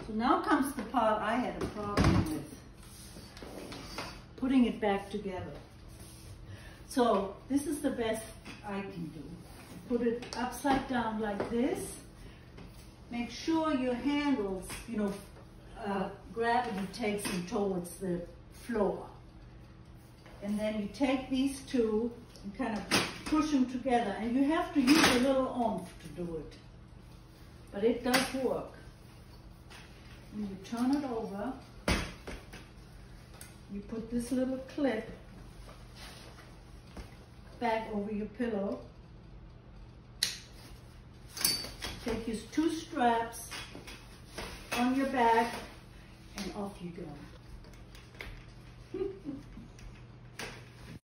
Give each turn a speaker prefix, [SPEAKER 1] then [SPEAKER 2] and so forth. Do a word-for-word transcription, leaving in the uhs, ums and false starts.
[SPEAKER 1] So now comes the part I had a problem with, putting it back together. So this is the best I can do. Put it upside down like this. Make sure your handles, you know, uh, gravity takes them towards the floor. And then you take these two and kind of push them together. And you have to use a little oomph to do it. But it does work. And you turn it over. You put this little clip back over your pillow. Take your two straps on your back and off you go.